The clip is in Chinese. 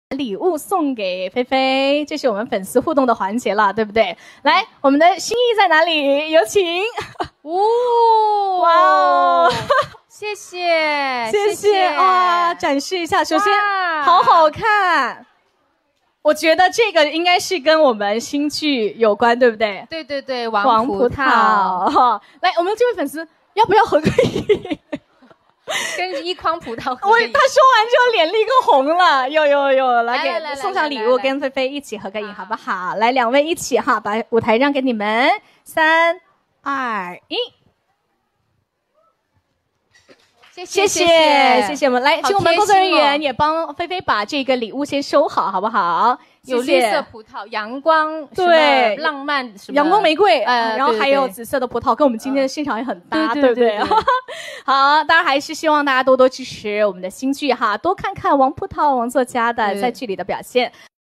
礼物送给菲菲，这是我们粉丝互动的环节了，对不对？来，我们的心意在哪里？有请。 哦， 哇哦， 谢谢， 谢谢啊！展示一下，首先好好看。我觉得这个应该是跟我们新剧有关，对不对？ 对对对，王葡萄。 来，我们这位粉丝要不要合个影？ 跟一筐葡萄合他说完之后脸立刻红了，有，来给送上礼物，跟菲菲一起合个影，好不好？来，两位一起哈，把舞台让给你们，3、2、1。谢谢我们来，请我们工作人员也帮菲菲把这个礼物先收好，好不好？ 有绿色葡萄、阳光， 对， 浪漫什么阳光玫瑰，然后还有紫色的葡萄，跟我们今天的现场也很搭，对不对？好，当然还是希望大家多多支持我们的新剧哈，多看看王葡萄王作家的在剧里的表现。